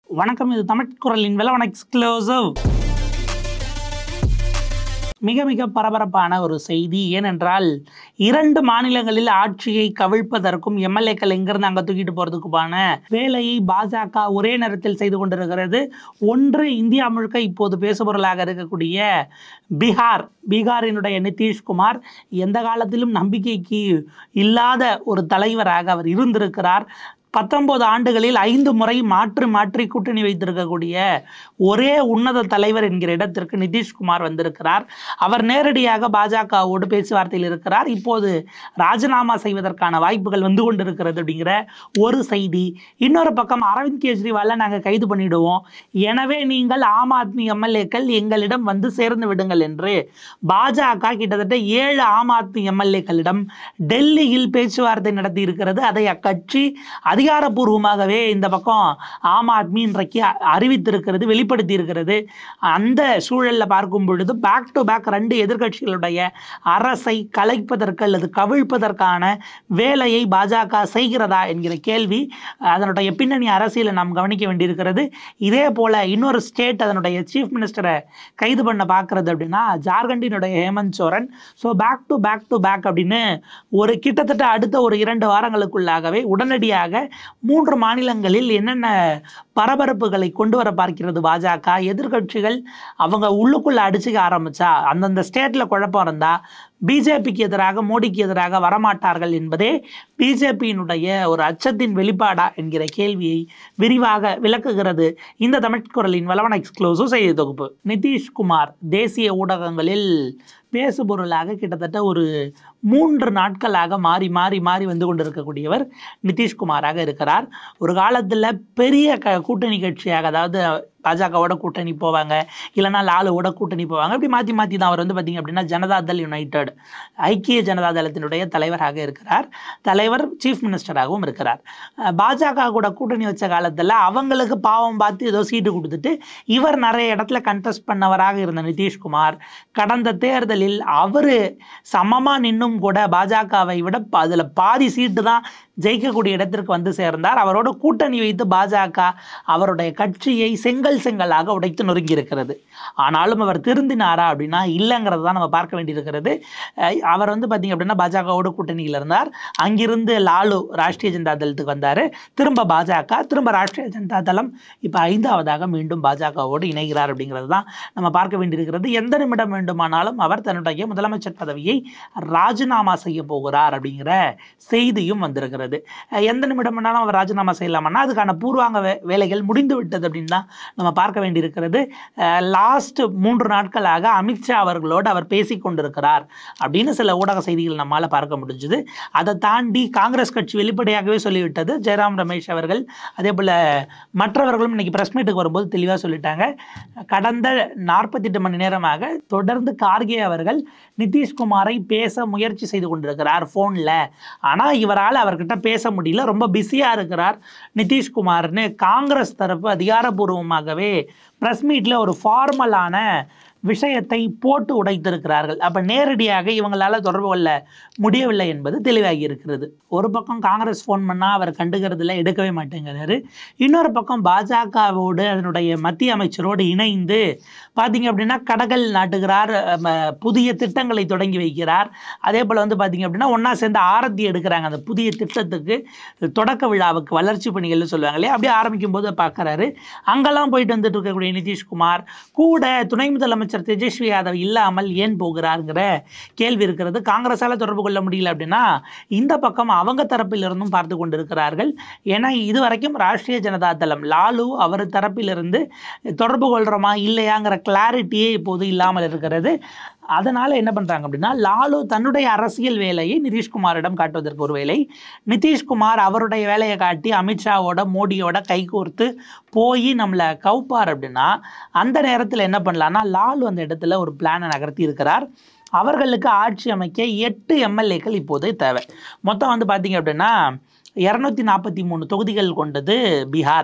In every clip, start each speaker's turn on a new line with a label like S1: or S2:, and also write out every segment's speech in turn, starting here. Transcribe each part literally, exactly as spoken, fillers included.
S1: வணக்கம். இது தமிழ் குரலின் வெலவன் எக்ஸ்க்ளூசிவ். மிக மிக பரபரப்பான ஒரு செய்தி. ஏனென்றால் இரண்டு மாநிலங்களில் ஆட்சியை கவிழ்ப்பதற்கும் எம்எல்ஏக்கள் எங்கிருந்து அங்கே தூக்கிட்டு போகிறதுக்குமான வேலையை பாஜக ஒரே நேரத்தில் செய்து கொண்டிருக்கிறது. ஒன்று, இந்தியா முழுக்க இப்போது பேசுபொருளாக இருக்கக்கூடிய பீகார் பீகாரினுடைய நிதிஷ்குமார் எந்த காலத்திலும் நம்பிக்கைக்கு இல்லாத ஒரு தலைவராக அவர் இருந்திருக்கிறார். பத்தொன்பது ஆண்டுகளில் ஐந்து முறை மாற்றி மாற்றி கூட்டணி வைத்திருக்கக்கூடிய ஒரே உன்னத தலைவர் என்கிற இடத்திற்கு நிதிஷ்குமார் வந்திருக்கிறார். அவர் நேரடியாக பாஜகவோடு பேச்சுவார்த்தையில் இருக்கிறார். இப்போது ராஜினாமா செய்வதற்கான வாய்ப்புகள் வந்து கொண்டிருக்கிறது அப்படிங்கிற ஒரு செய்தி. இன்னொரு பக்கம் அரவிந்த் கெஜ்ரிவாலை நாங்கள் கைது பண்ணிடுவோம், எனவே நீங்கள் ஆம் ஆத்மி எம்எல்ஏக்கள் எங்களிடம் வந்து சேர்ந்து விடுங்கள் என்று பாஜக கிட்டத்தட்ட ஏழு ஆம் ஆத்மி எம்எல்ஏக்களிடம் டெல்லியில் பேச்சுவார்த்தை நடத்தி இருக்கிறது. அதை அக்கட்சி அதிகாரப்பூர்வமாகவே இந்த பக்கம் ஆம் ஆத்மி இன்றைக்கு அறிவித்திருக்கிறது, வெளிப்படுத்தி இருக்கிறது. அந்த சூழலில் பார்க்கும் பொழுது பேக் டு பேக் ரெண்டு எதிர்கட்சிகளுடைய அரசை கலைப்பதற்கு அல்லது கவிழ்ப்பதற்கான வேலையை பாஜக செய்கிறதா என்கிற கேள்வி, அதனுடைய பின்னணி அரசியலை நாம் கவனிக்க வேண்டியிருக்கிறது. இதே போல இன்னொரு ஸ்டேட் அதனுடைய சீஃப் மினிஸ்டரை கைது பண்ண பார்க்கறது அப்படின்னா ஜார்க்கண்டினுடைய Hemant Soren. So back to back to back அப்படின்னு ஒரு கிட்டத்தட்ட அடுத்த ஒரு இரண்டு வாரங்களுக்குள்ளாகவே உடனடியாக மூன்று மாநிலங்களில் என்னென்ன பரபரப்புகளை கொண்டு வர பார்க்கிறது பாஜக. எதிர்கட்சிகள் அவங்க உள்ளுக்குள்ள அடிச்சுக்க ஆரம்பிச்சா, அந்தந்த ஸ்டேட்ல குழப்பம் இருந்தா பிஜேபிக்கு எதிராக மோடிக்கு எதிராக வரமாட்டார்கள் என்பதே பிஜேபியினுடைய ஒரு அச்சத்தின் வெளிப்பாடா என்கிற கேள்வியை விரிவாக விளக்குகிறது இந்த தமிழ் குரலின் வெலவன் எக்ஸ்க்ளூசிவ் செய்தி தொகுப்பு. நிதிஷ்குமார் தேசிய ஊடகங்களில் பேசுபொருளாக கிட்டத்தட்ட ஒரு மூன்று நாட்களாக மாறி மாறி மாறி வந்து கொண்டிருக்கக்கூடியவர் நிதிஷ்குமாராக இருக்கிறார். ஒரு காலத்தில் பெரிய க கூட்டணி கட்சியாக, அதாவது பாஜகவோட கூட்டணி போவாங்க, இல்லைனா லாலுவோட கூட்டணி போவாங்க, அப்படி மாற்றி மாற்றி தான் அவர் வந்து பார்த்திங்க அப்படின்னா ஜனதாதள் யுனைடெட் ஐக்கிய ஜனதா தளத்தினுடைய தலைவராக இருக்கிறார். தலைவர் சீஃப் மினிஸ்டராகவும் இருக்கிறார். பாஜக கூட கூட்டணி வச்ச காலத்தில் அவங்களுக்கு பாவம் பார்த்து ஏதோ சீட்டு கொடுத்துட்டு இவர் நிறைய இடத்துல கண்டெஸ்ட் பண்ணவராக இருந்த நிதிஷ்குமார் கடந்த தேர்தலில் அவர் சமமாக நின்னும் கூட பாஜகவை விட அதில் பாதி சீட்டு தான் ஜெயிக்கக்கூடிய இடத்திற்கு வந்து சேர்ந்தார். அவரோட கூட்டணி வைத்து பாஜக அவருடைய கட்சியை செங்கல் செங்கலாக உடைத்து நொறுங்கி இருக்கிறது. ஆனாலும் அவர் திருந்தினாரா அப்படின்னா இல்லைங்கிறது தான் நம்ம பார்க்க வேண்டியிருக்கிறது. அவர் வந்து பார்த்திங்க அப்படின்னா பாஜகவோட கூட்டணியில் இருந்தார். அங்கிருந்து லாலு ராஷ்ட்ரிய ஜனதா தளத்துக்கு வந்தார், திரும்ப பாஜக, திரும்ப ராஷ்ட்ரிய ஜனதா தளம், இப்போ ஐந்தாவதாக மீண்டும் பாஜகவோடு இணைகிறார் அப்படிங்கிறது தான் நம்ம பார்க்க வேண்டியிருக்கிறது. எந்த நிமிடம் வேண்டுமானாலும் அவர் தன்னுடைய முதலமைச்சர் பதவியை ராஜினாமா செய்ய போகிறார் அப்படிங்கிற செய்தியும் வந்திருக்கிறது. எந்த நிமிடம் வேணாலும் அவர் ராஜினாமா செய்யலாமன்னா அதுக்கான பூர்வாங்க வே வேலைகள் முடிந்து விட்டது அப்படின்னு தான் நம்ம பார்க்க வேண்டியிருக்கிறது. லாஸ்ட் மூன்று நாட்களாக அமித்ஷா அவர்களோடு அவர் பேசி கொண்டிருக்கிறார் அப்படின்னு சில ஊடக செய்திகள் நம்மால் பார்க்க முடிஞ்சுது. அதை தாண்டி காங்கிரஸ் கட்சி வெளிப்படையாகவே சொல்லிவிட்டது. ஜெயராம் ரமேஷ் அவர்கள் அதே போல் மற்றவர்களும் இன்னைக்கு பிரஸ் மீட்டுக்கு வரும்போது தெளிவாக சொல்லிட்டாங்க. கடந்த நாற்பத்தி எட்டு மணி நேரமாக தொடர்ந்து கார்கே அவர்கள் நிதிஷ்குமாரை பேச முயற்சி செய்து கொண்டிருக்கிறார் ஃபோனில். ஆனால் இவரால் அவர்கிட்ட பேச முடியல, ரொம்ப பிஸியாக இருக்கிறார் நிதிஷ்குமார்னு காங்கிரஸ் தரப்பு அதிகாரப்பூர்வமாகவே பிரஸ் மீட்டில் ஒரு ஃபார்மலான விஷயத்தை போட்டு உடைத்திருக்கிறார்கள். அப்போ நேரடியாக இவங்களால் தொடர்பு கொள்ள முடியவில்லை என்பது தெளிவாகி இருக்கிறது. ஒரு பக்கம் காங்கிரஸ் ஃபோன் பண்ணால் அவர் கண்டுக்கிறதுல எடுக்கவே மாட்டேங்கிறாரு. இன்னொரு பக்கம் பாஜகவோடு அதனுடைய மத்திய அமைச்சரோடு இணைந்து பார்த்திங்க அப்படின்னா கடகல் நாட்டுகிறார், புதிய திட்டங்களை தொடங்கி வைக்கிறார். அதே போல் வந்து பார்த்திங்க அப்படின்னா ஒன்றா சேர்ந்து ஆரத்தி எடுக்கிறாங்க அந்த புதிய திட்டத்துக்கு, தொடக்க விழாவுக்கு, வளர்ச்சி பணிகள்னு சொல்லுவாங்க இல்லையா, அப்படியே ஆரம்பிக்கும் போது பார்க்குறாரு. அங்கெல்லாம் போயிட்டு வந்துட்டு இருக்கக்கூடிய நிதிஷ்குமார் கூட துணை முதலமைச்சர் தேஜஸ்வி யாதவ் இல்லாமல் ஏன் போகிறாருங்கிற கேள்வி இருக்கிறது. காங்கிரஸால் தொடர்பு கொள்ள முடியல அப்படின்னா இந்த பக்கம் அவங்க தரப்பிலிருந்தும் பார்த்து கொண்டிருக்கிறார்கள். ஏன்னா இதுவரைக்கும் ராஷ்ட்ரிய ஜனதா தளம் லாலு அவர் தரப்பிலிருந்து தொடர்பு கொள்கிறோமா இல்லையாங்கிற கிளாரிட்டியே இப்போது இல்லாமல் இருக்கிறது. அதனால் என்ன பண்ணுறாங்க அப்படின்னா லாலு தன்னுடைய அரசியல் வேலையை நிதிஷ்குமாரிடம் காட்டுவதற்கு ஒரு வேலை, நிதிஷ்குமார் அவருடைய வேலையை காட்டி அமித்ஷாவோட மோடியோட கைகோர்த்து போய் நம்மளை கவுப்பார் அப்படின்னா அந்த நேரத்தில் என்ன பண்ணலான்னா லாலு அந்த இடத்துல ஒரு பிளானை நகர்த்தி இருக்கிறார். அவர்களுக்கு ஆட்சி அமைக்க எட்டு எம்எல்ஏக்கள் இப்போதே தேவை. மொத்தம் வந்து பார்த்திங்க அப்படின்னா இரநூத்தி நாற்பத்தி மூணு தொகுதிகள் கொண்டது பீகார்.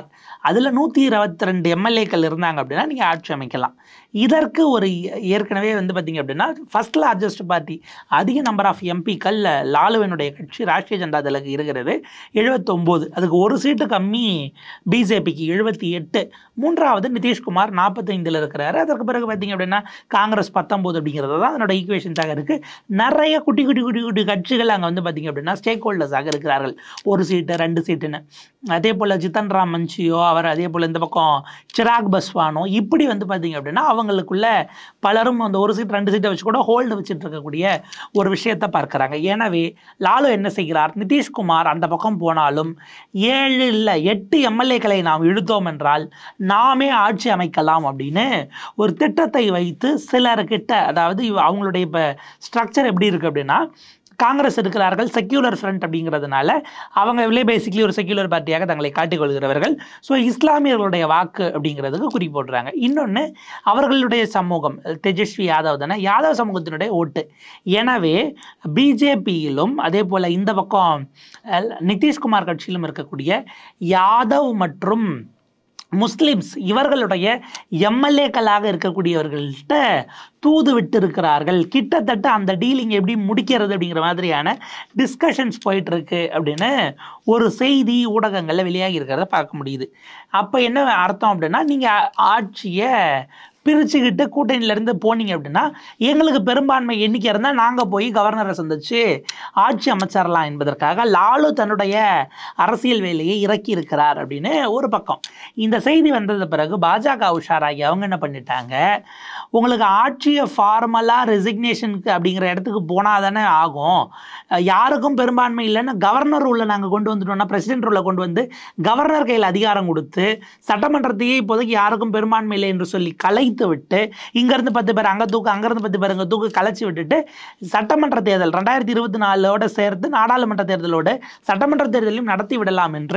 S1: அதில் நூற்றி இருபத்தி ரெண்டு எம்எல்ஏக்கள் இருந்தாங்க அப்படின்னா நீங்கள் ஆட்சி அமைக்கலாம். இதற்கு ஒரு ஏற்கனவே வந்து பார்த்திங்க அப்படின்னா ஃபஸ்ட் லார்ஜஸ்ட் பார்ட்டி, அதிக நம்பர் ஆஃப் எம்பிக்கள் லாலுவினுடைய கட்சி ராஷ்ட்ரிய ஜனதா தளுக்கு இருக்கிறது எழுபத்தொம்போது. அதுக்கு ஒரு சீட்டு கம்மி பிஜேபிக்கு எழுபத்தி எட்டு. மூன்றாவது நிதிஷ்குமார் நாற்பத்தைந்தில் இருக்கிறாரு. அதற்கு பிறகு பார்த்திங்க அப்படின்னா காங்கிரஸ் பத்தொம்போது அப்படிங்கிறது தான் அதனோட ஈக்குவேஷன்ஸாக இருக்குது. நிறைய குட்டி குட்டி குட்டி குட்டி கட்சிகள் அங்கே வந்து பார்த்திங்க அப்படின்னா ஸ்டேக் ஹோல்டர்ஸாக இருக்கிறார்கள், ஒரு சீட்டு ரெண்டு சீட்டுன்னு. அதே போல் ஜித்தன் ராம் மஞ்சியோ அவர், அதே போல் இந்த பக்கம் சிராக் பஸ்வானோ, இப்படி வந்து பார்த்திங்க அப்படின்னா அவங்களுக்குள்ள பலரும் அந்த ஒரு சீட் ரெண்டு சீட்டை வச்சு கூட ஹோல்டு வச்சுட்டு இருக்கக்கூடிய ஒரு விஷயத்தை பார்க்குறாங்க. எனவே லாலு என்ன செய்கிறார், நிதிஷ்குமார் அந்த பக்கம் போனாலும் ஏழு இல்லை எட்டு எம்எல்ஏக்களை நாம் இழுத்தோம் என்றால் நாமே ஆட்சி அமைக்கலாம் அப்படின்னு ஒரு திட்டத்தை வைத்து சிலர்கிட்ட, அதாவது அவங்களுடைய இப்போ ஸ்ட்ரக்சர் எப்படி இருக்குது அப்படின்னா, காங்கிரஸ் இருக்கிறார்கள் செக்யூலர் ஃப்ரண்ட் அப்படிங்கிறதுனால அவங்க பேசிக்கலி ஒரு செக்யூலர் பார்ட்டியாக தங்களை காட்டிக்கொள்கிறவர்கள். ஸோ இஸ்லாமியர்களுடைய வாக்கு அப்படிங்கிறதுக்கு குறி போடுறாங்க. இன்னொன்று அவர்களுடைய சமூகம் தேஜஸ்வி யாதவ் தானே, யாதவ் சமூகத்தினுடைய ஓட்டு. எனவே பிஜேபியிலும் அதே போல் இந்த பக்கம் நிதிஷ்குமார் கட்சியிலும் இருக்கக்கூடிய யாதவ் மற்றும் முஸ்லிம்ஸ் இவர்களுடைய எம்எல்ஏக்களாக இருக்கக்கூடியவர்கள்ட்ட தூது விட்டு இருக்கிறார்கள். கிட்டத்தட்ட அந்த டீலிங் எப்படி முடிக்கிறது அப்படிங்கிற மாதிரியான டிஸ்கஷன்ஸ் போயிட்டுருக்கு அப்படின்னு ஒரு செய்தி ஊடகங்களில் வெளியாகி இருக்கிறத பார்க்க முடியுது. அப்போ என்ன அர்த்தம் அப்படின்னா, நீங்கள் ஆட்சியை பிரிச்சுக்கிட்டு கூட்டணியிலேருந்து போனீங்க அப்படின்னா எங்களுக்கு பெரும்பான்மை எண்ணிக்கை இருந்தால் நாங்கள் போய் கவர்னரை சந்திச்சு ஆட்சி அமைச்சரலாம் என்பதற்காக லாலு தன்னுடைய அரசியல் வேலையை இறக்கி இருக்கிறார் அப்படின்னு ஒரு பக்கம். இந்த செய்தி வந்தது பிறகு பாஜக உஷாராகி அவங்க என்ன பண்ணிட்டாங்க, உங்களுக்கு ஆட்சியை ஃபார்மலாக ரெசிக்னேஷனுக்கு அப்படிங்கிற இடத்துக்கு போனால் தானே ஆகும், யாருக்கும் பெரும்பான்மை இல்லைன்னா கவர்னர் உள்ள நாங்கள் கொண்டு வந்துட்டோம்னா பிரசிடென்ட் உள்ள கொண்டு வந்து கவர்னர் கையில் அதிகாரம் கொடுத்து சட்டமன்றத்தையே இப்போதைக்கு யாருக்கும் பெரும்பான்மை இல்லை என்று சொல்லி கலை விட்டு இங்கிருந்து பத்து பேர் அங்கே தூக்கு அங்கிருந்து பத்து பேர் அங்கே தூக்கு கலைச்சி விட்டுட்டு சட்டமன்ற தேர்தல் ரெண்டாயிரத்தி இருபத்தி நாலோட சேர்த்து நாடாளுமன்ற தேர்தலோடு சட்டமன்ற தேர்தலையும் நடத்தி விடலாம் என்று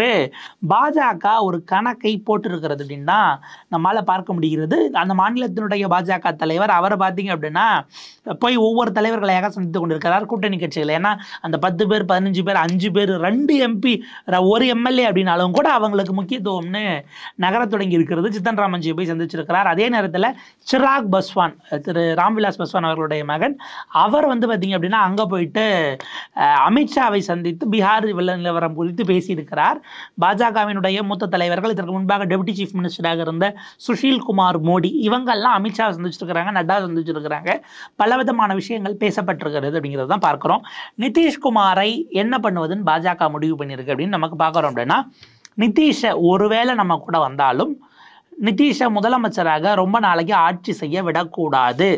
S1: பாஜக ஒரு கணக்கை போட்டிருக்கிறது அப்படின்னா நம்மளால் பார்க்க முடிகிறது. அந்த மாநிலத்தினுடைய பாஜக தலைவர் அவர் பார்த்தீங்க அப்படின்னா போய் ஒவ்வொரு தலைவர்களையாக சந்தித்து கொண்டிருக்கிறார் கூட்டணி கட்சிகள். ஏன்னா அந்த பத்து பேர் பதினஞ்சு பேர் அஞ்சு பேர் ரெண்டு எம்பி ஒரு எம்எல்ஏ அப்படின்னாலும் கூட அவங்களுக்கு முக்கியத்துவம்னு நகர தொடங்கி இருக்கிறது. ஜித்தன் ராம் மஞ்சியை போய் சந்திச்சிருக்கிறார். அதே நேரத்தில் சிராக் பஸ்வான், திரு ராம்விலாஸ் பஸ்வான் அவர்களுடைய மகன், அவர் வந்து பார்த்தீங்க அப்படின்னா அங்கே போயிட்டு அமித்ஷாவை சந்தித்து பீகார் வெள்ள நிலவரம் குறித்து பேசியிருக்கிறார். பாஜகவினுடைய மூத்த தலைவர்கள், இதற்கு முன்பாக டெபுட்டி சீஃப் மினிஸ்டராக இருந்த சுஷீல் குமார் மோடி, இவங்கெல்லாம் அமித்ஷா சந்திச்சிருக்கிறாங்க, நட்டா சந்திச்சிருக்கிறாங்க. பலவிதமான விஷயங்கள் பேசப்பட்டிருக்கிறது அப்படிங்கிறது தான் பார்க்குறோம். நிதிஷ்குமாரை என்ன பண்ணுவதுன்னு பாஜக முடிவு பண்ணியிருக்கு அப்படின்னு நமக்கு பார்க்குறோம். அப்படின்னா நிதிஷை ஒருவேளை நம்ம கூட வந்தாலும் நிதிஷை முதலமைச்சராக ரொம்ப நாளைக்கு ஆட்சி செய்ய விடக்கூடாது,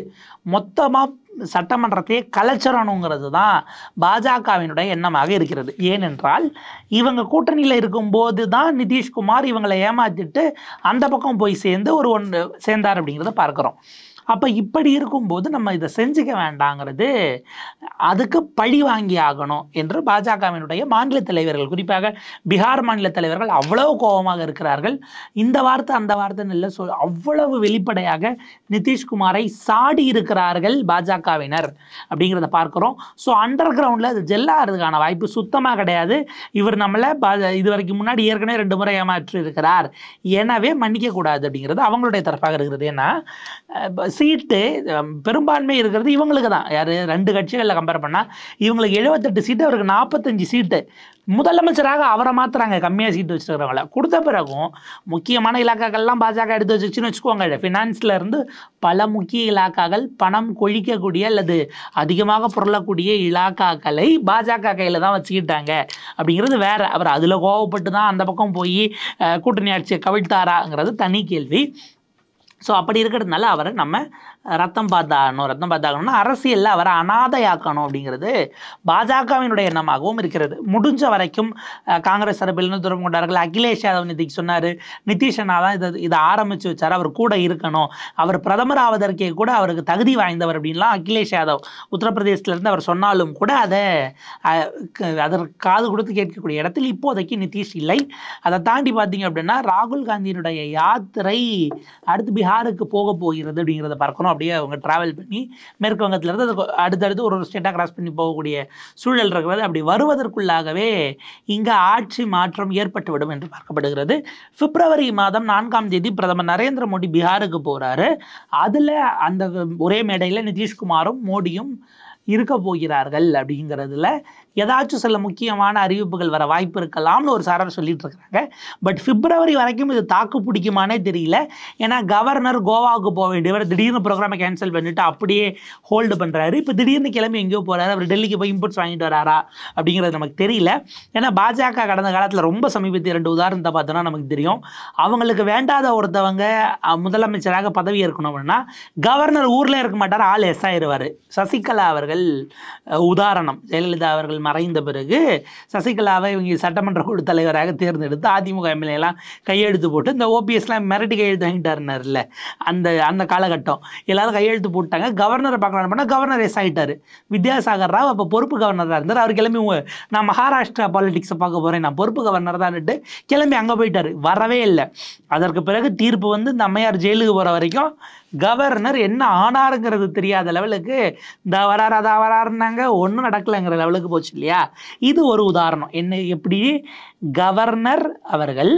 S1: மொத்தமாக சட்டமன்றத்தையே கலைச்சரணுங்கிறது தான் பாஜகவினுடைய எண்ணமாக இருக்கிறது. ஏனென்றால் இவங்க கூட்டணியில் இருக்கும்போது தான் நிதிஷ்குமார் இவங்களை ஏமாற்றிட்டு அந்த பக்கம் போய் சேர்ந்து ஒரு ஒன்று சேர்ந்தார் அப்படிங்கிறத பார்க்குறோம். அப்போ இப்படி இருக்கும்போது நம்ம இதை செஞ்சுக்க வேண்டாங்கிறது, அதுக்கு பழி வாங்கி ஆகணும் என்று பாஜகவினுடைய மாநில தலைவர்கள், குறிப்பாக பீகார் மாநில தலைவர்கள் அவ்வளவு கோபமாக இருக்கிறார்கள். இந்த வார்த்தை அந்த வார்த்தைன்னு இல்லை, சொல் அவ்வளவு வெளிப்படையாக நிதிஷ்குமாரை சாடி இருக்கிறார்கள் பாஜகவினர் அப்படிங்கிறத பார்க்குறோம். ஸோ அண்டர் கிரவுண்டில் அது ஜெல்லாகிறதுக்கான வாய்ப்பு சுத்தமாக கிடையாது. இவர் நம்மளை பா இது வரைக்கும் முன்னாடி ஏற்கனவே ரெண்டு முறை ஏமாற்றி இருக்கிறார், எனவே மன்னிக்கக்கூடாது அப்படிங்கிறது அவங்களுடைய தரப்பாக இருக்கிறது. ஏன்னா சீட்டு பெரும்பான்மை இருக்கிறது இவங்களுக்கு தான். யார் ரெண்டு கட்சிகளில் கம்பேர் பண்ணால் இவங்களுக்கு எழுபத்தெட்டு சீட்டு, அவருக்கு நாற்பத்தஞ்சு சீட்டு. முதலமைச்சராக அவரை மாற்றுறாங்க, கம்மியாக சீட்டு வச்சுருக்கிறவங்கள. கொடுத்த பிறகும் முக்கியமான இலாக்காக்கள்லாம் பாஜக எடுத்து வச்சுச்சுன்னு வச்சுக்கோங்க. ஃபினான்ஸில் இருந்து பல முக்கிய இலாக்காக்கள், பணம் கொழிக்கக்கூடிய அல்லது அதிகமாக புரளக்கூடிய இலாக்காக்களை பாஜக கையில் தான் வச்சுக்கிட்டாங்க அப்படிங்கிறது வேறு. அவர் அதில் கோவப்பட்டு தான் அந்த பக்கம் போய் கூட்டணி ஆட்சியை கவிழ்த்தாராங்கிறது தனி கேள்வி. ஸோ அப்படி இருக்கிறதுனால அவரை நம்ம ரத்தம் பார்த்தாகணும். ரத்தம் பார்த்தாகணும்னா அரசியலில் அவரை அனாதையாக்கணும் அப்படிங்கிறது பாஜகவினுடைய எண்ணமாகவும் இருக்கிறது. முடிஞ்ச வரைக்கும் காங்கிரஸ் தரப்பில் துறம் கொண்டார்கள். அகிலேஷ் யாதவ் நிதிக்கு சொன்னார், நிதிஷனா தான் இதை இதை ஆரம்பித்து வச்சார், அவர் கூட இருக்கணும், அவர் பிரதமர் ஆவதற்கே கூட அவருக்கு தகுதி வாய்ந்தவர் அப்படின்லாம் அகிலேஷ் யாதவ் உத்தரப்பிரதேசத்திலேருந்து அவர் சொன்னாலும் கூட அதை அதற்கு காது கொடுத்து கேட்கக்கூடிய இடத்தில் இப்போதைக்கு நிதிஷ் இல்லை. அதை தாண்டி பார்த்தீங்க அப்படின்னா ராகுல் காந்தியினுடைய யாத்திரை அடுத்து பீகார் பீகாருக்கு போக போகிறது அப்படிங்கிறத பார்க்கணும். அப்படியே அவங்க ட்ராவல் பண்ணி மேற்கு வங்கத்திலேருந்து அது அடுத்தடுத்து ஒரு ஒரு ஸ்டேட்டாக கிராஸ் பண்ணி போகக்கூடிய சூழல் இருக்கிறது. அப்படி வருவதற்குள்ளாகவே இங்கே ஆட்சி மாற்றம் ஏற்பட்டுவிடும் என்று பார்க்கப்படுகிறது. பிப்ரவரி மாதம் நான்காம் தேதி பிரதமர் நரேந்திர மோடி பீகாருக்கு போகிறாரு. அதில் அந்த ஒரே மேடையில் நிதிஷ்குமாரும் மோடியும் இருக்க போகிறார்கள். அப்படிங்கிறதுல ஏதாச்சும் சில முக்கியமான அறிவிப்புகள் வர வாய்ப்பு இருக்கலாம்னு ஒரு சாரர் சொல்லிட்டு இருக்கிறாங்க. பட் பிப்ரவரி வரைக்கும் இது தாக்கு பிடிக்குமானே தெரியல. ஏன்னா கவர்னர் கோவாவுக்கு போக வேண்டியவர் திடீர்னு ப்ரோக்ராமை கேன்சல் பண்ணிட்டு அப்படியே ஹோல்டு பண்ணுறாரு. இப்போ திடீர்னு கிளம்பி எங்கேயோ போகிறாரு. அவர் டெல்லிக்கு போய் இன்புட்ஸ் வாங்கிட்டு வராரா அப்படிங்கிறது நமக்கு தெரியல. ஏன்னா பாஜக கடந்த காலத்தில் ரொம்ப சமீபத்தில் இரண்டு உதாரணத்தை பார்த்தோன்னா நமக்கு தெரியும். அவங்களுக்கு வேண்டாத ஒருத்தவங்க முதலமைச்சராக பதவி ஏற்கணும் அப்படின்னா கவர்னர் ஊரில் இருக்க மாட்டார், ஆள் எஸ் ஆயிடுவார். சசிகலா அவர்கள் உதாரணம். ஜெயலலிதா அவர்கள் மறைந்த பிறகு சசிகலாவை இவங்க சட்டமன்ற குழு தலைவராக தேர்ந்தெடுத்து அதிமுக எம்எல்ஏ எல்லாம் கையெழுத்து போட்டு இந்த ஓபிஎஸ்லாம் மிரட்டி கையெழுத்து வாங்கிட்டாருன்னார்ல, அந்த அந்த காலகட்டம் எல்லாரும் கையெழுத்து போட்டாங்க. கவர்னரை பார்க்கலாம் பண்ணால் கவர்னர் எஸ் ஆகிட்டார். வித்யாசாகர் ராவ் அப்போ பொறுப்பு கவர்னராக இருந்தார். அவர் கிளம்பி நான் மகாராஷ்டிரா பாலிடிக்ஸை பார்க்க போகிறேன், நான் பொறுப்பு கவர்னர் தான்ட்டு கிளம்பி அங்கே போயிட்டார். வரவே இல்லை. அதற்கு பிறகு தீர்ப்பு வந்து இந்த அம்மையார் ஜெயிலுக்கு போகிற வரைக்கும் கவர்னர் என்ன ஆனாருங்கிறது தெரியாத லெவலுக்கு இந்த வராரு அதா வராருன்னாங்க, ஒன்றும் நடக்கலைங்கிற லெவலுக்கு போச்சு இல்லையா. இது ஒரு உதாரணம். என்ன எப்படி கவர்னர் அவர்கள்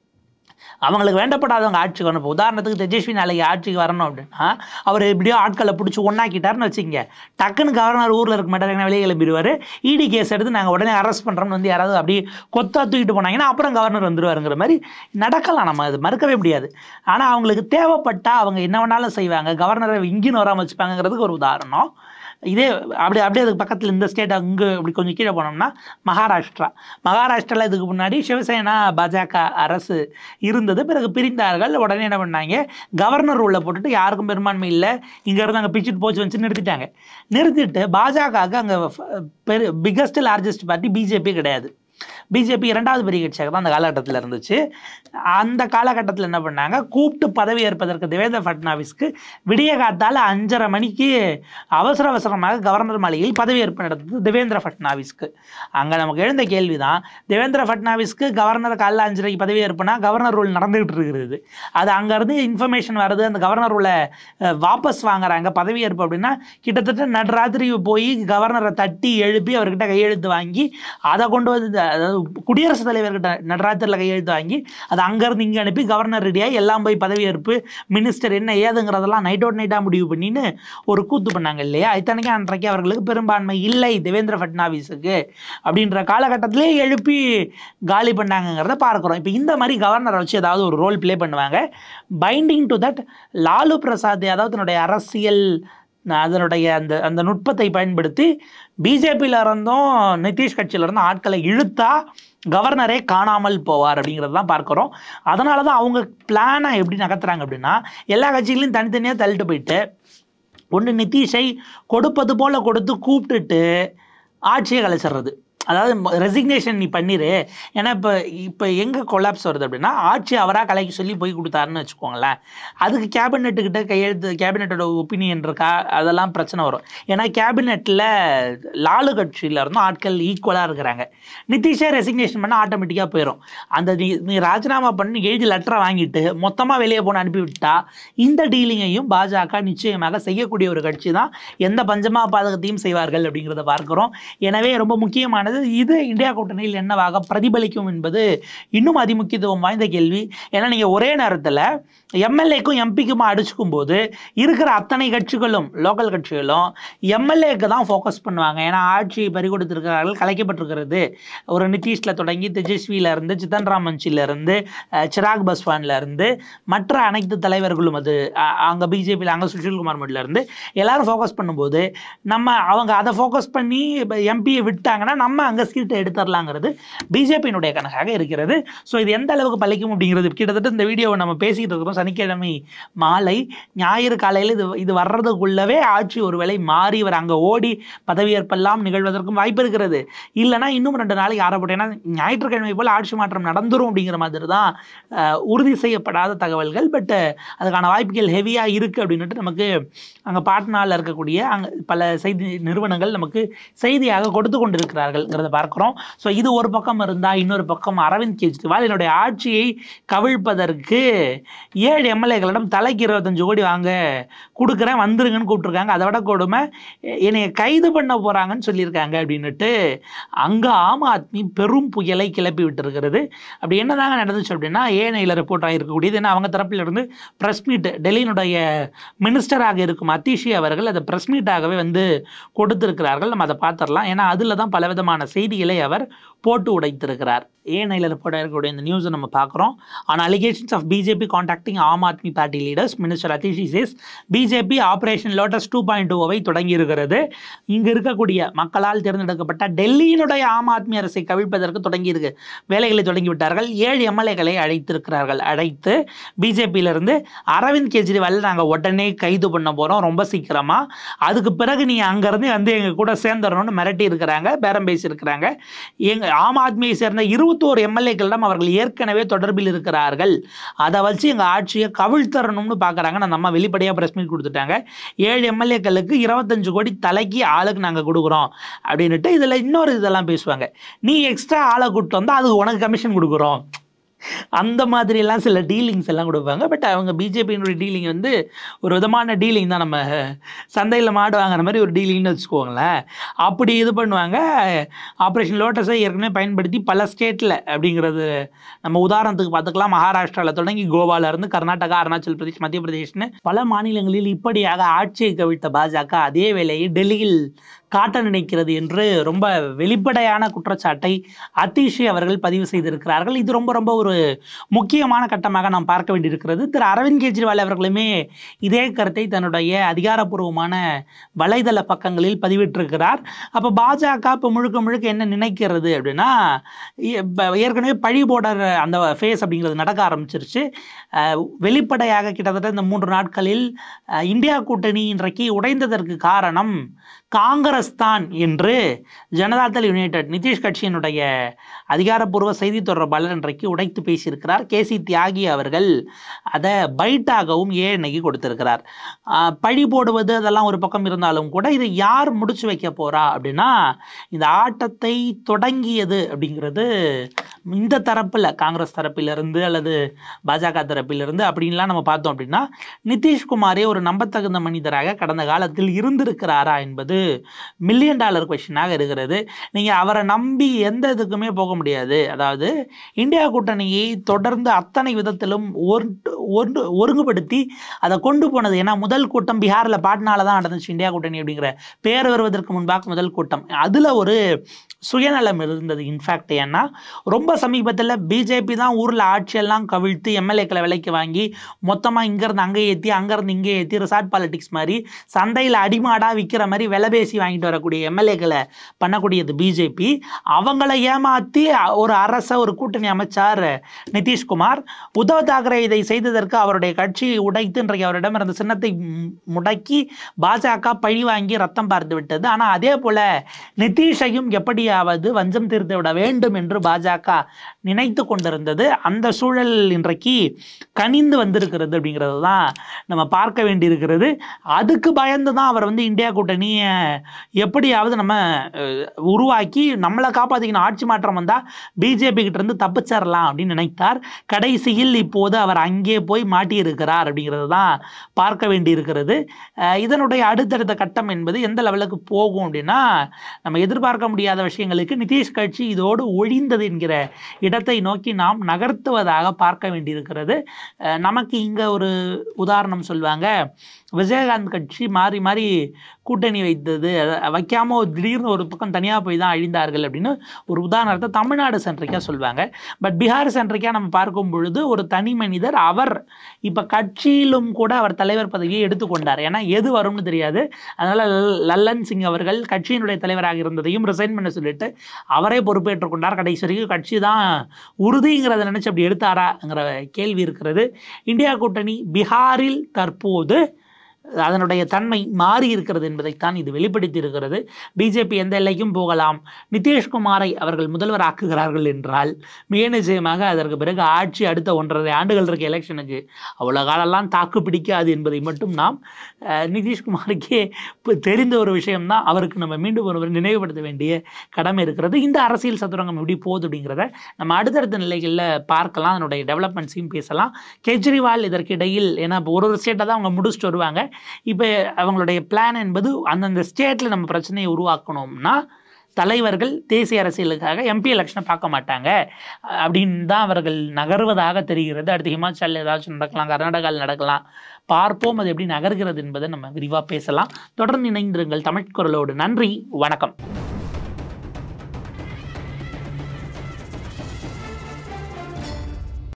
S1: அவங்களுக்கு வேண்டப்படாதவங்க ஆட்சிக்கு வரணும். இப்போ உதாரணத்துக்கு தேஜஸ்வி நாளைக்கு ஆட்சிக்கு வரணும் அப்படின்னா அவர் எப்படியோ ஆட்களை பிடிச்சி ஒன்றாக்கிட்டாருன்னு வச்சுங்க, டக்குன்னு கவர்னர் ஊரில் இருக்க மாட்டாருங்கன்னா வெளியே கிளம்பிடுவார். இடி கேஸ் எடுத்து நாங்கள் உடனே அரெஸ்ட் பண்ணுறோம்னு வந்து யாராவது அப்படி கொத்தா தூக்கிட்டு போனாங்கன்னா அப்புறம் கவர்னர் வந்துடுவாருங்கிற மாதிரி நடக்கலாம். நம்ம அது மறுக்கவே முடியாது. ஆனால் அவங்களுக்கு தேவைப்பட்டால் அவங்க என்ன வேணாலும் செய்வாங்க. கவர்னரை இங்கின்னு வராமல் வச்சுப்பாங்கிறதுக்கு ஒரு உதாரணம். இதே அப்படி அப்படியே அதுக்கு பக்கத்தில் இந்த ஸ்டேட் அங்கே இப்படி கொஞ்சம் கீழே போனோம்னா மகாராஷ்டிரா. மகாராஷ்டிராவில் இதுக்கு முன்னாடி சிவசேனா பாஜக அரசு இருந்தது. பிறகு பிரிந்தார்கள். உடனே என்ன பண்ணாங்க, கவர்னர் உள்ள போட்டுட்டு யாருக்கும் பெரும்பான்மை இல்லை, இங்கேருந்து அங்கே பிச்சுட்டு போச்சு வச்சு நிறுத்திட்டாங்க. நிறுத்திட்டு பாஜகவுக்கு அங்கே பெரு பிக்கஸ்ட் லார்ஜஸ்ட் பார்ட்டி பிஜேபி கிடையாது. பிஜேபி இரண்டாவது பெரிய கட்சியாக தான் அந்த காலகட்டத்தில் இருந்துச்சு. அந்த காலகட்டத்தில் என்ன பண்ணாங்க, கூப்பிட்டு பதவி ஏற்பதற்கு தேவேந்திர ஃபட்னாவிஸ்க்கு விடிய காத்தால் அஞ்சரை மணிக்கு அவசர அவசரமாக கவர்னர் மாளிகையில் பதவியேற்பு நடந்தது தேவேந்திர ஃபட்னாவிஸ்க்கு. அங்கே நமக்கு எழுந்த கேள்வி தான், தேவேந்திர ஃபட்னாவிஸ்க்கு கவர்னர் காலைல அஞ்சரைக்கு பதவியேற்புனா கவர்னர் ரூல் நடந்துகிட்டு இருக்கிறது. அது அங்கேருந்து இன்ஃபர்மேஷன் வருது, அந்த கவர்னர் ரூலை வாபஸ் வாங்குறாங்க பதவியேற்பு அப்படின்னா கிட்டத்தட்ட நடுராத்திரி போய் கவர்னரை தட்டி எழுப்பி அவர்கிட்ட கையெழுத்து வாங்கி அதை கொண்டு வந்து அதாவது குடியரசுத் தலைவர்கிட்ட நடராத்திரியில் கையெழுத்து வாங்கி அதை அங்கேருந்து இங்கே அனுப்பி கவர்னர் ரெடியாக எல்லாம் போய் பதவியேற்பு மினிஸ்டர் என்ன ஏதுங்கிறதெல்லாம் நைட் அவுட் நைட்டாக முடிவு பண்ணின்னு ஒரு கூத்து பண்ணாங்க இல்லையா. இத்தனைக்கும் அன்றைக்கு அவர்களுக்கு பெரும்பான்மை இல்லை தேவேந்திர ஃபட்னாவிஸுக்கு அப்படின்ற காலகட்டத்திலே எழுப்பி காலி பண்ணாங்கிறத பார்க்குறோம். இப்போ இந்த மாதிரி கவர்னரை வச்சு ஏதாவது ஒரு ரோல் ப்ளே பண்ணுவாங்க. Binding to that Lalu Prasad Yadav தன்னுடைய அரசியல் அதனுடைய அந்த அந்த நுட்பத்தை பயன்படுத்தி பிஜேபியில் இருந்தும் நிதிஷ் கட்சியில் இருந்தும் ஆட்களை இழுத்தா கவர்னரே காணாமல் போவார் அப்படிங்கிறது தான் பார்க்குறோம். அதனால தான் அவங்க பிளானை எப்படி நகர்த்துறாங்க அப்படின்னா எல்லா கட்சிகளையும் தனித்தனியாக தள்ளிட்டு போயிட்டு ஒன்று நிதிஷை கொடுப்பது போல் கொடுத்து கூப்பிட்டுட்டு ஆட்சியை கலைச்சிட்றது. அதாவது ரெசிக்னேஷன் நீ பண்ணிடு. ஏன்னா இப்போ இப்போ எங்கே கொலாப்ஸ் வருது அப்படின்னா ஆட்சி அவராக கலைக்கு சொல்லி போய் கொடுத்தாருன்னு வச்சுக்கோங்களேன், அதுக்கு கேபினெட்டுக்கிட்ட கையெழுத்து கேபினெட்டோட ஒப்பீனியன் இருக்கா அதெல்லாம் பிரச்சனை வரும். ஏன்னா கேபினெட்டில் லாலு கட்சியில் இருந்தும் ஆட்கள் ஈக்குவலாக இருக்கிறாங்க. நிதிஷே ரெசிக்னேஷன் பண்ணால் ஆட்டோமேட்டிக்காக போயிடும். அந்த நீ நீ ராஜினாமா பண்ணி எழுதி லெட்டரை வாங்கிட்டு மொத்தமாக வெளியே போன அனுப்பிவிட்டா இந்த டீலிங்கையும் பாஜக நிச்சயமாக செய்யக்கூடிய ஒரு கட்சி தான். எந்த பஞ்சமா பாதகத்தையும் செய்வார்கள் அப்படிங்கிறத பார்க்குறோம். எனவே ரொம்ப முக்கியமானது இது இந்தியா கூட்டணியில் என்னவாக பிரதிபலிக்கும் என்பது இன்னும் அதிமுக்கியத்துவம் வாய்ந்த கேள்வி. ஏன்னா நீங்கள் ஒரே நேரத்தில் எம்எல்ஏக்கும் எம்பிக்குமா அடிச்சுக்கும் போது இருக்கிற அத்தனை கட்சிகளும் லோக்கல் கட்சிகளும் எம்எல்ஏக்கு தான் ஃபோக்கஸ் பண்ணுவாங்க. ஏன்னா ஆட்சியை பறிகொடுத்திருக்கிறார்கள், கலைக்கப்பட்டிருக்கிறது. ஒரு நிதிஷில் தொடங்கி தேஜஸ்வியிலேருந்து சித்தன் ராம் மஞ்சிலேருந்து சிராக் பஸ்வான்லேருந்து மற்ற அனைத்து தலைவர்களும் அது அங்கே பிஜேபியில் அங்கே சுஷில்குமார் மட்லேருந்து எல்லாரும் ஃபோக்கஸ் பண்ணும்போது நம்ம அவங்க அதை ஃபோக்கஸ் பண்ணி எம்பியை விட்டாங்கன்னா நம்ம அங்கே சீட்டை எடுத்துடலாங்கிறது பிஜேபியினுடைய கணக்காக இருக்கிறது. ஸோ இது எந்த அளவுக்கு பழிக்கும் அப்படிங்கிறது கிட்டத்தட்ட இந்த வீடியோவை நம்ம பேசிக்கிட்டு இருக்கிறோம். சனிக்கிழமை மாலை ஞாயிறு காலையில் இது இது வர்றதுக்குள்ளவே ஆட்சி ஒரு வேளை மாறி இவர் அங்கே ஓடி பதவியேற்பெல்லாம் நிகழ்வதற்கும் வாய்ப்பு இருக்கிறது. இல்லைனா இன்னும் ரெண்டு நாளைக்கு ஆரம்பிட்டேன்னா ஞாயிற்றுக்கிழமை போல் ஆட்சி மாற்றம் நடந்துரும் அப்படிங்கிற மாதிரி தான் உறுதி செய்யப்படாத தகவல்கள். பட் அதுக்கான வாய்ப்புகள் ஹெவியாக இருக்குது அப்படின்ட்டு நமக்கு அங்கே பாட்னாவில் இருக்கக்கூடிய அங்கே பல செய்தி நிறுவனங்கள் நமக்கு செய்தியாக கொடுத்து கொண்டிருக்கிறார்கள். எம்எல்ஏக்கள்ங்கிறத பார்க்குறோம். ஸோ இது ஒரு பக்கம் இருந்தால், இன்னொரு பக்கம் அரவிந்த் கெஜ்ரிவால் என்னுடைய ஆட்சியை கவிழ்ப்பதற்கு ஏழு எம்எல்ஏக்களிடம் தலைக்கு இருபத்தஞ்சு கோடி வாங்க கொடுக்குறேன், வந்துருங்கன்னு கூப்பிட்டுருக்காங்க. அதை விட கொடுமை, என்னைய கைது பண்ண போகிறாங்கன்னு சொல்லியிருக்காங்க அப்படின்னுட்டு அங்கே ஆம் ஆத்மி பெரும் புயலை கிளப்பி விட்டுருக்கிறது. அப்படி என்னதாங்க நடந்துச்சு அப்படின்னா, ஏஎன்ஐயில் ரிப்போர்ட் ஆகிருக்கக்கூடியது ஏன்னா அவங்க தரப்பிலிருந்து ப்ரெஸ் மீட், டெல்லியினுடைய மினிஸ்டராக இருக்கும் அதிஷி அவர்கள் அதை ப்ரெஸ் மீட்டாகவே வந்து கொடுத்திருக்கிறார்கள். நம்ம அதை பார்த்துடலாம். ஏன்னா அதில் தான் பலவிதமான செய்திகளை அவர் போட்டு உடைத்திருக்கிறார். ஏஎன்ஐயில் ரிப்போர்ட் ஆகிருக்கக்கூடிய இந்த நியூஸை நம்ம பார்க்குறோம். On allegations of BJP contacting Aam Aadmi party leaders, minister Atishi says BJP operation lotus two point டூவை தொடங்கி இருக்கிறது. இங்கு இருக்கக்கூடிய மக்களால் தேர்ந்தெடுக்கப்பட்ட டெல்லியினுடைய ஆம் ஆத்மி அரசை கவிழ்ப்பதற்கு தொடங்கி இருக்கு வேலைகளை தொடங்கிவிட்டார்கள். ஏழு எம்எல்ஏக்களை அழைத்திருக்கிறார்கள். அழைத்து பிஜேபியிலிருந்து அரவிந்த் கெஜ்ரிவால் நாங்கள் உடனே கைது பண்ண போகிறோம் ரொம்ப சீக்கிரமாக, அதுக்கு பிறகு நீ அங்கேருந்து வந்து எங்கள் கூட சேர்ந்துடணும்னு மிரட்டி இருக்கிறாங்க, பேரம் பேசியிருக்கிறாங்க. எங்கள் ஆம் ஆத்மியை சேர்ந்த இருபத்தோரு எம்எல்ஏக்களிடம் அவர்கள் ஏற்கனவே தொடர்பில் இருக்கிறார்கள். அதை வச்சு எங்கள் ஆட்சியை கவிழ்த்தரணும்னு பார்க்குறாங்க. நான் நம்ம வெளிப்படையாக ப்ரெஸ் மீட் கொடுத்துட்டாங்க. ஏழு எம்எல்ஏக்களுக்கு இருபத்தஞ்சு கோடி தலைக்கு ஆளுக்கு நாங்கள் கொடுக்குறோம் அப்படின்ட்டு இதில் இன்னொரு இதெல்லாம் பேசுவாங்க. நீ எக்ஸ்ட்ரா ஆளை கூப்பிட்டு வந்தால் அதுக்கு உனக்கு கமிஷன் கொடுக்குறோம், அந்த மாதிரிலாம் சில டீலிங்ஸ் எல்லாம் கொடுப்பாங்க. பட் அவங்க பிஜேபியினுடைய டீலிங் வந்து ஒரு விதமான டீலிங் தான். நம்ம சந்தையில் மாடு வாங்குற மாதிரி ஒரு டீலிங்னு வச்சுக்கோங்களேன். அப்படி இது பண்ணுவாங்க. ஆப்ரேஷன் லோட்டஸை ஏற்கனவே பயன்படுத்தி பல ஸ்டேட்டில் அப்படிங்கிறது நம்ம உதாரணத்துக்கு பார்த்துக்கலாம். மகாராஷ்டிராவில் தொடங்கி கோவாவிலேருந்து கர்நாடகா, அருணாச்சல் பிரதேஷ், மத்திய பிரதேஷ்னு பல மாநிலங்களில் இப்படியாக ஆட்சியை கவிழ்த்த பாஜக அதே வேளையை டெல்லியில் காட்ட நினைக்கிறது என்று ரொம்ப வெளிப்படையான குற்றச்சாட்டை அதிஷி அவர்கள் பதிவு செய்திருக்கிறார்கள். இது ரொம்ப ரொம்ப ஒரு முக்கியமான கட்டமாக நாம் பார்க்க வேண்டியிருக்கிறது. திரு அரவிந்த் கெஜ்ரிவால் அவர்களுமே இதே கருத்தை தன்னுடைய அதிகாரப்பூர்வமான வலைதள பக்கங்களில் பதிவிட்டிருக்கிறார். அப்போ பாஜக இப்போ முழுக்க முழுக்க என்ன நினைக்கிறது அப்படின்னா, ஏற்கனவே பழி போடுற அந்த ஃபேஸ் அப்படிங்கிறது நடக்க ஆரம்பிச்சிருச்சு. வெளிப்படையாக கிட்டத்தட்ட இந்த மூன்று நாட்களில் இந்தியா கூட்டணி இன்றைக்கு உடைந்ததற்கு காரணம் காங்கிரஸ் தான் என்று ஜனதாதள் யுனைடெட் நிதிஷ் கட்சியினுடைய அதிகாரப்பூர்வ செய்தி தொடர்பாளர் இன்றைக்கு உடைத்து பேசியிருக்கிறார். கே சி தியாகி அவர்கள் அதை பைட்டாகவும் ஏஎன்ஐக்கு கொடுத்திருக்கிறார். பழி போடுவது அதெல்லாம் ஒரு பக்கம் இருந்தாலும் கூட இதை யார் முடிச்சு வைக்க போறா அப்படின்னா, இந்த ஆட்டத்தை தொடங்கியது அப்படிங்கிறது இந்த தரப்பில் காங்கிரஸ் தரப்பிலிருந்து அல்லது பாஜக தரப்பிலிருந்து அப்படின்லாம் நம்ம பார்த்தோம் அப்படின்னா, நிதிஷ்குமாரே ஒரு நம்பத்தகுந்த மனிதராக கடந்த காலத்தில் இருந்திருக்கிறாரா என்பது மில்லியன் டாலர் கொஸ்டினாக இருக்கிறது. நீங்கள் அவரை நம்பி எந்த இதுக்குமே போக முடியாது. அதாவது இந்தியா கூட்டணியை தொடர்ந்து அத்தனை விதத்திலும் ஒன்று ஒருங்குபடுத்தி அதை கொண்டு போனது. ஏன்னா முதல் கூட்டம் பீகாரில் பாட்னாவில் தான் நடந்துச்சு. இந்தியா கூட்டணி அப்படிங்கிற பேர் வருவதற்கு முன்பாக முதல் கூட்டம், அதில் ஒரு சுயநலம் இருந்தது. இன்ஃபேக்ட் ஏன்னா ரொம்ப சமீபத்தில் பிஜேபி தான் ஊரில் ஆட்சியெல்லாம் கவிழ்த்து எம்எல்ஏக்களை விலைக்கு வாங்கி மொத்தமாக இங்கேருந்து அங்கே ஏற்றி அங்கேருந்து இங்கே ஏற்றி ரிசார்ட் பாலிடிக்ஸ் மாதிரி சந்தையில் அடிமாடாக விற்கிற மாதிரி விலை பேசி வாங்கிட்டு வரக்கூடிய எம்எல்ஏக்களை பண்ணக்கூடியது பிஜேபி. அவங்கள ஏமாற்றி ஒரு அரசை ஒரு கூட்டணி அமைச்சார் நிதிஷ்குமார். உத்தவ் தாக்கரே இதை செய்ததற்கு அவருடைய கட்சியை உடைத்து இன்றைக்கு அவரிடம் இருந்த சின்னத்தை முடக்கி பாஜக பழி வாங்கி ரத்தம் பார்த்து விட்டது. ஆனால் அதே போல நிதிஷையும் எப்படியாவது வஞ்சம் தீர்த்து விட வேண்டும் என்று பாஜக நினைத்து கொண்டிருந்தது. அந்த சூழல் இன்றைக்கு கனிந்து வந்திருக்கிறது அப்படிங்கிறது தான் நம்ம பார்க்க வேண்டியிருக்கிறது. அதுக்கு பயந்து தான் அவர் வந்து இந்தியா கூட்டணியை எப்படியாவது நம்ம உருவாக்கி நம்மளை காப்பாற்றிக்கணும், ஆட்சி மாற்றம் வந்தால் பிஜேபி கிட்ட இருந்து தப்பிச்சிடலாம் அப்படின்னு நினைத்தார். கடைசியில் இப்போது அவர் அங்கே போய் மாட்டியிருக்கிறார் அப்படிங்கிறது தான் பார்க்க வேண்டியிருக்கிறது. இதனுடைய அடுத்தடுத்த கட்டம் என்பது எந்த லெவலுக்கு போகும் அப்படின்னா, நம்ம எதிர்பார்க்க முடியாத விஷயங்களுக்கு நிதிஷ் கட்சி இதோடு ஒழிந்தது என்கிற இடத்தை நோக்கி நாம் நகர்த்துவதாக பார்க்க வேண்டியிருக்கிறது. நமக்கு இங்கே ஒரு உதாரணம் சொல்லுவாங்க, விஜயகாந்த் கட்சி மாறி மாறி கூட்டணி வைத்தது வைக்காமல் திடீர்னு ஒரு பக்கம் தனியாக போய் தான் அழிந்தார்கள் அப்படின்னு ஒரு உதாரணத்தை தமிழ்நாடு சென்ட்ரிக்காக சொல்லுவாங்க. பட் பீகார் சென்ட்ரிக்காக நம்ம பார்க்கும் பொழுது ஒரு தனி மனிதர் அவர் இப்போ கட்சியிலும் கூட அவர் தலைவர் பதவியை எடுத்துக்கொண்டார். ஏன்னா எது வரும்னு தெரியாது. அதனால் லல்லன் சிங் அவர்கள் கட்சியினுடைய தலைவராக இருந்ததையும் ரிசைன் பண்ண சொல்லிட்டு அவரே பொறுப்பேற்றுக் கொண்டார். கடைசி வரைக்கும் கட்சி தான் உறுதிங்கிறத நினச்சி அப்படி எடுத்தாராங்கிற கேள்வி இருக்கிறது. இந்தியா கூட்டணி பீகாரில் தற்போது அதனுடைய தன்மை மாறி இருக்கிறது என்பதைத்தான் இது வெளிப்படுத்தி இருக்கிறது. பிஜேபி எந்த எல்லைக்கும் போகலாம். நிதிஷ்குமாரை அவர்கள் முதல்வர் ஆக்குகிறார்கள் என்றால் மிக நிச்சயமாக அதற்கு பிறகு ஆட்சி அடுத்த ஒன்றரை ஆண்டுகள் இருக்க எலெக்ஷனுக்கு அவ்வளோ காலெல்லாம் தாக்கு பிடிக்காது என்பதை மட்டும் நாம் நிதிஷ்குமாருக்கே தெரிந்த ஒரு விஷயம்தான். அவருக்கு நம்ம மீண்டும் ஒருவர் நினைவுபடுத்த வேண்டிய கடமை இருக்கிறது. இந்த அரசியல் சதுரங்கம் எப்படி போகுது அப்படிங்கிறத நம்ம அடுத்தடுத்த நிலைகளில் பார்க்கலாம். அதனுடைய டெவலப்மெண்ட்ஸையும் பேசலாம். கெஜ்ரிவால் இதற்கிடையில் ஏன்னா இப்போ ஒரு ஒரு ஸ்டேட்டை தான் அவங்க முடிச்சுட்டு வருவாங்க. இப்போ அவங்களுடைய பிளான் என்பது அந்தந்த ஸ்டேட்டில் நம்ம பிரச்சனையை உருவாக்கணும்னா தலைவர்கள் தேசிய அரசியலுக்காக எம்பி எலெக்ஷனை பார்க்க மாட்டாங்க அப்படின்னு தான் அவர்கள் நகர்வதாக தெரிகிறது. அடுத்து ஹிமாச்சல் ஏதாச்சும் நடக்கலாம், கர்நாடகாவில் நடக்கலாம். பார்ப்போம் அது எப்படி நகர்கிறது என்பதை நம்ம விரிவாக பேசலாம். தொடர்ந்து இணைந்திருங்கள் தமிழ் குரலோடு. நன்றி, வணக்கம்.